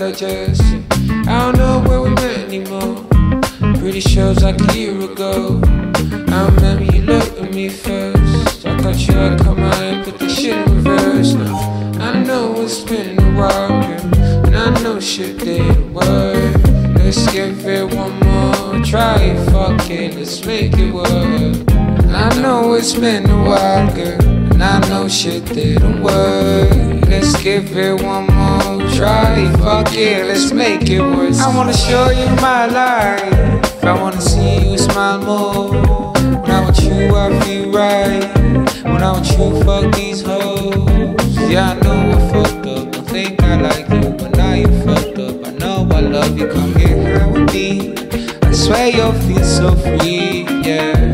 digest. I don't know where we met anymore. Pretty sure it was like a year ago. I remember you looked at me first. I thought you had to come out and put the shit in reverse. Now I know it's been a while, girl, and I know shit didn't work. Let's give it one more try, fuck it, let's make it work. I know it's been a while, girl, and I know shit didn't work. Let's give it one more try, fuck it, let's make it work. I wanna show you my life, I wanna see you smile more. When I'm with you I feel right, when I'm with you fuck these hoes. Yeah, I know I fucked up, don't think I like you, but now you fucked up. I know I love you, come get high with me. I swear you'll feel so free, yeah.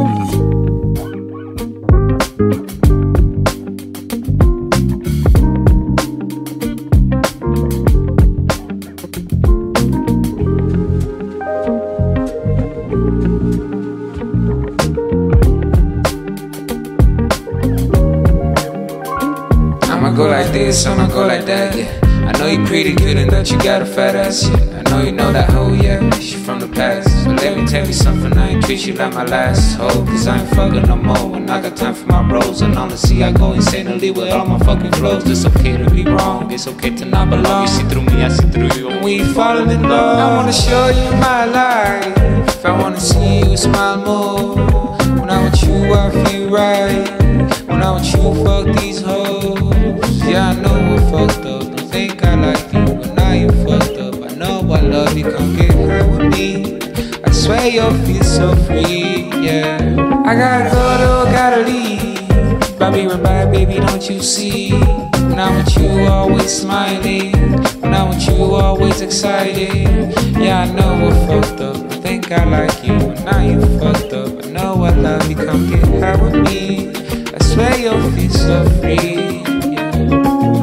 I'ma go like this, I'ma go like that, yeah. I know you pretty good and that you got a fat ass, yeah. I know you know that hoe, yeah, she from the past. So let me tell you something, I ain't treat you like my last hoe, cause I ain't fucking no more, and I got time for my bros. And honestly, I go insanely with all my fucking flows. It's okay to be wrong, it's okay to not belong. You see through me, I see through you, and we falling in love. I wanna show you my life, I wanna see you smile more. When I'm with you I feel right, when I'm with you fuck these hoes. Yeah, I know I fucked up, don't think I like you, but now you fucked up. I know I love you, come get high with me. I swear you'll feel so free, yeah. I gotta go though, gotta leave. I'll be right back, baby, don't you see? When I'm with you, always smiling. When I'm with you, always excited. Yeah, I know I fucked up, I think I like you, but now you fucked up. I know I love you, come get high with me. I swear you'll feel so free, yeah.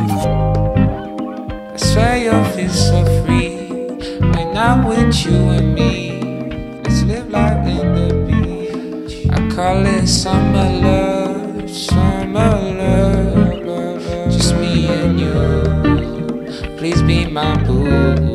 I swear you'll feel so free when I'm with you and me. Let's live life in the beach. I call it summer love, summer love, love, love. Just me and you. Please be my boo.